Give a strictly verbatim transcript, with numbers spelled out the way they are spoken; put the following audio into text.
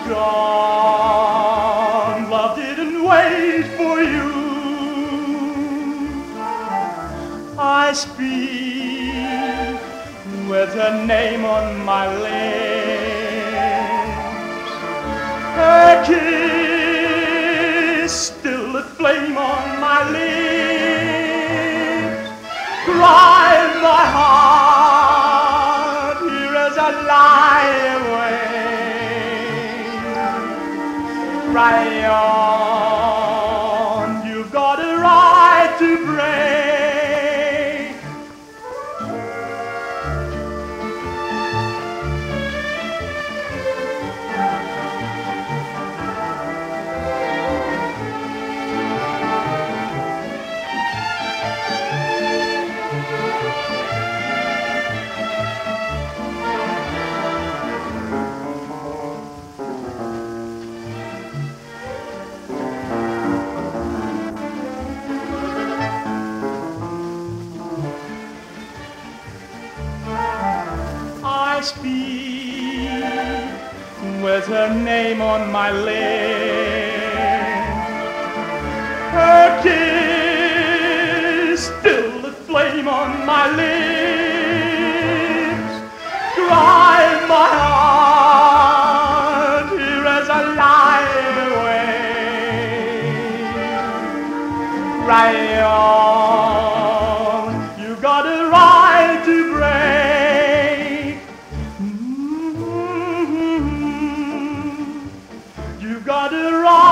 gone. Love didn't wait for you. I speak with her name on my lips. Her kiss, still a flame on my lips. Cry my heart, here as I lie awake. Cry on, you've got a right to break. I speak with her name on my lips. Her kiss, still the flame on my lips. Cry my heart, here as I lie awake. Cry on, you got a right to break. You got a right.